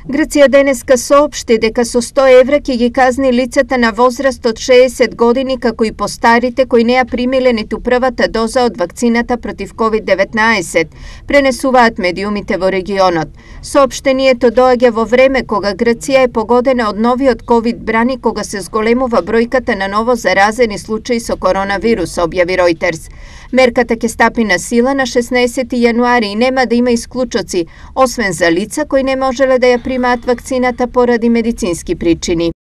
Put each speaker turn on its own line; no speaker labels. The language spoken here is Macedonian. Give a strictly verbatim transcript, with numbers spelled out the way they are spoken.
Грција денеска соопшти дека со сто евра ќе ги казни лицата на возраст од шеесет години, како и постарите кои не ја примиле ниту првата доза од вакцината против ковид деветнаесет, пренесуваат медиумите во регионот. Соопштението доаѓа во време кога Грција е погодена од новиот ковид брани, кога се зголемува бројката на ново заразени случаи со коронавирус, објави Reuters. Мерката ќе стапи на сила на шеснаесети јануари и нема да има исклучоци, освен за лица кои не можеле да ја примаат вакцината поради медицински причини.